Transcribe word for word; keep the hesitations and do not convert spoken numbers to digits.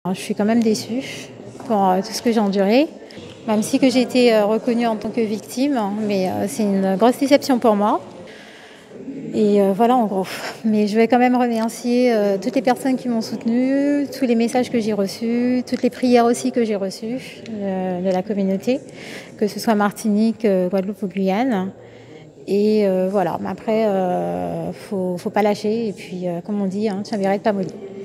Je suis quand même déçue pour euh, tout ce que j'ai enduré, même si que j'ai été euh, reconnue en tant que victime, mais euh, c'est une grosse déception pour moi. Et euh, voilà en gros. Mais je vais quand même remercier euh, toutes les personnes qui m'ont soutenue, tous les messages que j'ai reçus, toutes les prières aussi que j'ai reçues euh, de la communauté, que ce soit Martinique, euh, Guadeloupe ou Guyane. Et euh, voilà, mais après, euh, faut, faut pas lâcher. Et puis, euh, comme on dit, hein, Tchabéret pas molli.